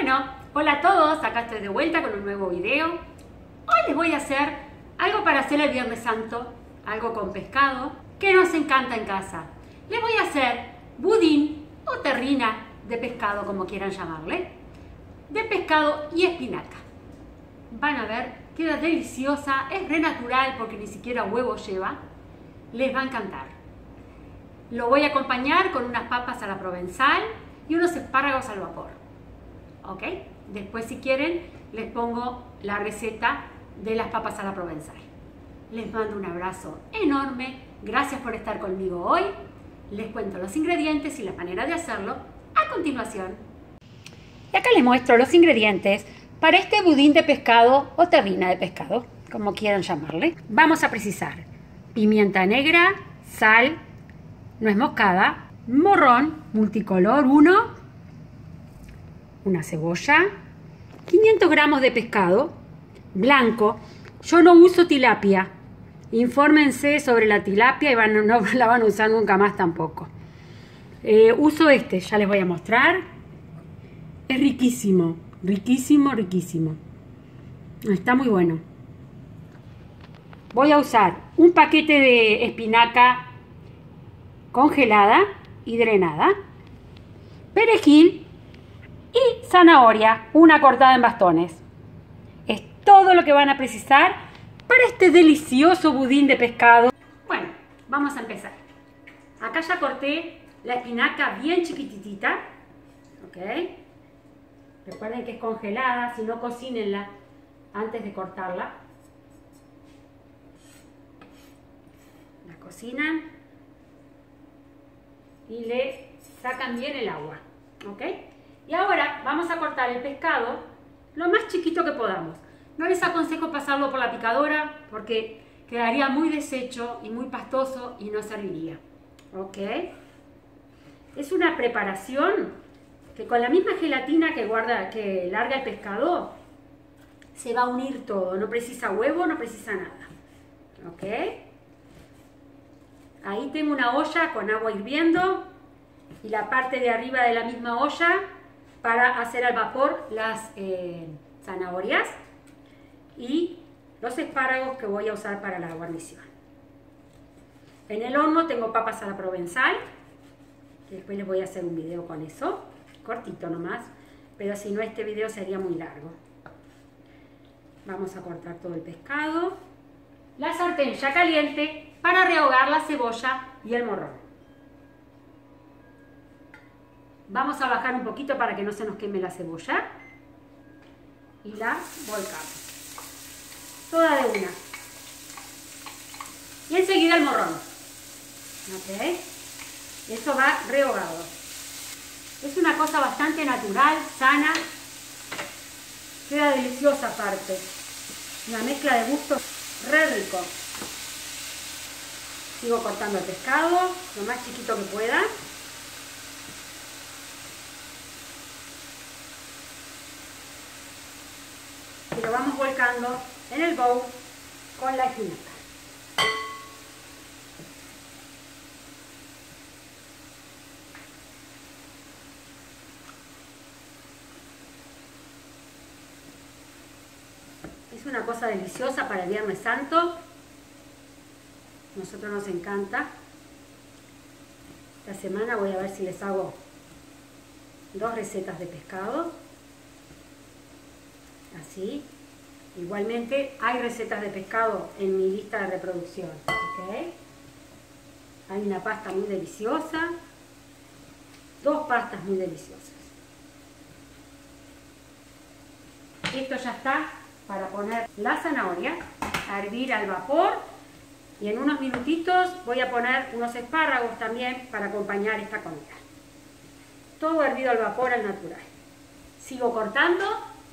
Bueno, hola a todos, acá estoy de vuelta con un nuevo video. Hoy les voy a hacer algo para hacer el Viernes Santo, algo con pescado, que nos encanta en casa. Les voy a hacer budín o terrina de pescado, como quieran llamarle, de pescado y espinaca. Van a ver, queda deliciosa, es re natural porque ni siquiera huevo lleva. Les va a encantar. Lo voy a acompañar con unas papas a la provenzal y unos espárragos al vapor. ¿Ok? Después, si quieren, les pongo la receta de las papas a la provenzal. Les mando un abrazo enorme. Gracias por estar conmigo hoy. Les cuento los ingredientes y la manera de hacerlo a continuación. Y acá les muestro los ingredientes para este budín de pescado o terrina de pescado, como quieran llamarle. Vamos a precisar pimienta negra, sal, nuez moscada, morrón multicolor 1, una cebolla, 500 gramos de pescado blanco. Yo no uso tilapia. Infórmense sobre la tilapia y no la van a usar nunca más tampoco. Uso este, ya les voy a mostrar. Es riquísimo, riquísimo, riquísimo. Está muy bueno. Voy a usar un paquete de espinaca congelada y drenada, perejil y zanahoria, una cortada en bastones. Es todo lo que van a precisar para este delicioso budín de pescado. Bueno, vamos a empezar. Acá ya corté la espinaca bien chiquititita. ¿Ok? Recuerden que es congelada, si no, cocínenla antes de cortarla. La cocinan y le sacan bien el agua. ¿Ok? Y ahora vamos a cortar el pescado lo más chiquito que podamos. No les aconsejo pasarlo por la picadora porque quedaría muy deshecho y muy pastoso y no serviría. ¿Ok? Es una preparación que con la misma gelatina que larga el pescado se va a unir todo. No precisa huevo, no precisa nada. ¿Ok? Ahí tengo una olla con agua hirviendo y la parte de arriba de la misma olla para hacer al vapor las zanahorias y los espárragos que voy a usar para la guarnición. En el horno tengo papas a la provenzal, que después les voy a hacer un video con eso, cortito nomás, pero si no este video sería muy largo. Vamos a cortar todo el pescado. La sartén ya caliente para rehogar la cebolla y el morrón. Vamos a bajar un poquito para que no se nos queme la cebolla y la volcamos. Toda de una. Y enseguida el morrón. ¿Ok? Eso va rehogado. Es una cosa bastante natural, sana. Queda deliciosa aparte. Una mezcla de gustos re rico. Sigo cortando el pescado lo más chiquito que pueda. Y lo vamos volcando en el bowl con la espinaca. Es una cosa deliciosa para el Viernes Santo. Nosotros nos encanta. Esta semana voy a ver si les hago 2 recetas de pescado. Así. Igualmente hay recetas de pescado en mi lista de reproducción. ¿Okay? Hay una pasta muy deliciosa. 2 pastas muy deliciosas. Esto ya está para poner la zanahoria a hervir al vapor. Y en unos minutitos voy a poner unos espárragos también para acompañar esta comida. Todo hervido al vapor al natural. Sigo cortando,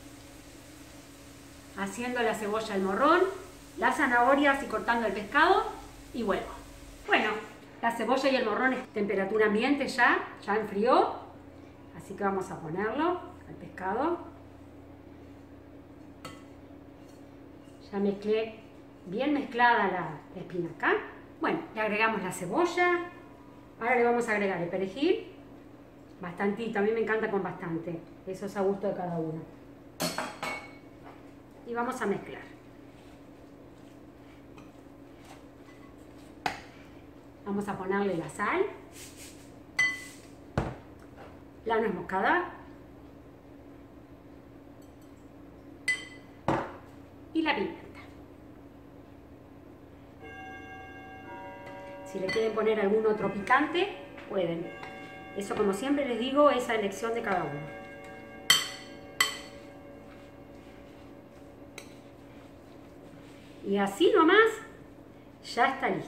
haciendo la cebolla, el morrón, las zanahorias y cortando el pescado y vuelvo. Bueno, la cebolla y el morrón es temperatura ambiente ya enfrió. Así que vamos a ponerlo al pescado. Ya mezclé bien mezclada la espinaca. Bueno, le agregamos la cebolla. Ahora le vamos a agregar el perejil. Bastantito, a mí me encanta con bastante. Eso es a gusto de cada uno. Y vamos a mezclar. Vamos a ponerle la sal, la nuez moscada y la pimienta. Si le quieren poner algún otro picante, pueden. Eso, como siempre les digo, es a elección de cada uno. Y así nomás ya está listo.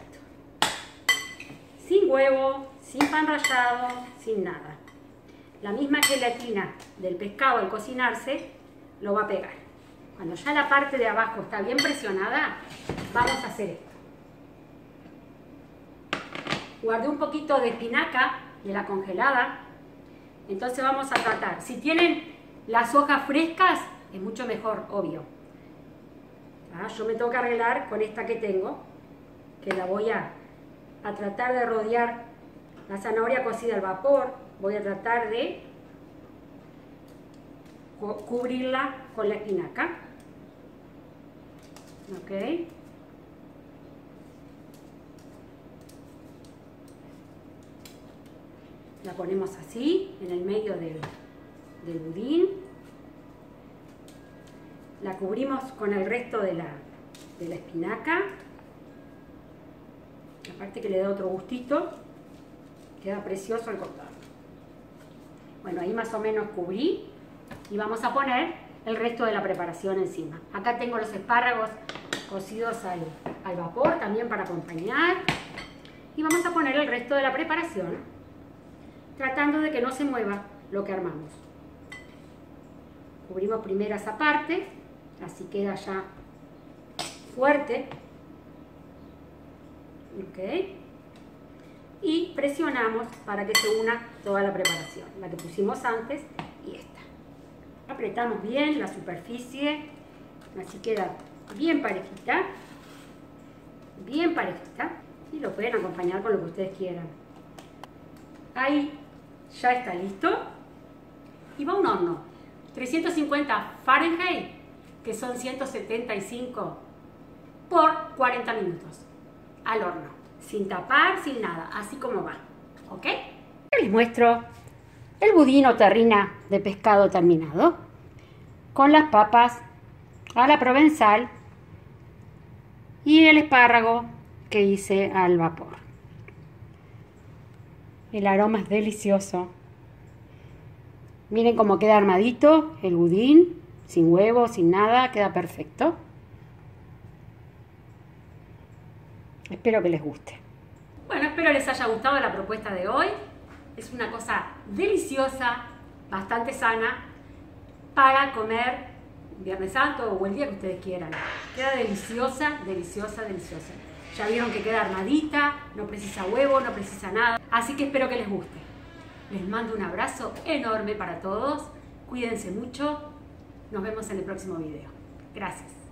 Sin huevo, sin pan rallado, sin nada. La misma gelatina del pescado al cocinarse lo va a pegar. Cuando ya la parte de abajo está bien presionada, vamos a hacer esto. Guardé un poquito de espinaca de la congelada, entonces vamos a tratar. Si tienen las hojas frescas, es mucho mejor, obvio. Yo me tengo que arreglar con esta que tengo, que la voy a tratar de rodear la zanahoria cocida al vapor. Voy a tratar de cubrirla con la espinaca. Ok. La ponemos así, en el medio del budín. La cubrimos con el resto de la espinaca. Aparte que le da otro gustito, queda precioso al cortar. Bueno, ahí más o menos cubrí y vamos a poner el resto de la preparación encima. Acá tengo los espárragos cocidos al vapor también para acompañar. Y vamos a poner el resto de la preparación, tratando de que no se mueva lo que armamos. Cubrimos primero esa parte, así queda ya fuerte. Ok. Y presionamos para que se una toda la preparación, la que pusimos antes y esta. Apretamos bien la superficie, así queda bien parejita, y lo pueden acompañar con lo que ustedes quieran. Ahí ya está listo y va a un horno 350 Fahrenheit, que son 175 por 40 minutos al horno, sin tapar, sin nada, así como va. ¿Ok? Les muestro el budín o terrina de pescado terminado con las papas a la provenzal y el espárrago que hice al vapor. El aroma es delicioso. Miren cómo queda armadito el budín, sin huevo, sin nada, queda perfecto. Espero que les guste. Bueno, espero les haya gustado la propuesta de hoy. Es una cosa deliciosa, bastante sana, para comer Viernes Santo o el día que ustedes quieran. Queda deliciosa, deliciosa, deliciosa. Ya vieron que queda armadita, no precisa huevo, no precisa nada. Así que espero que les guste. Les mando un abrazo enorme para todos. Cuídense mucho. Nos vemos en el próximo video. Gracias.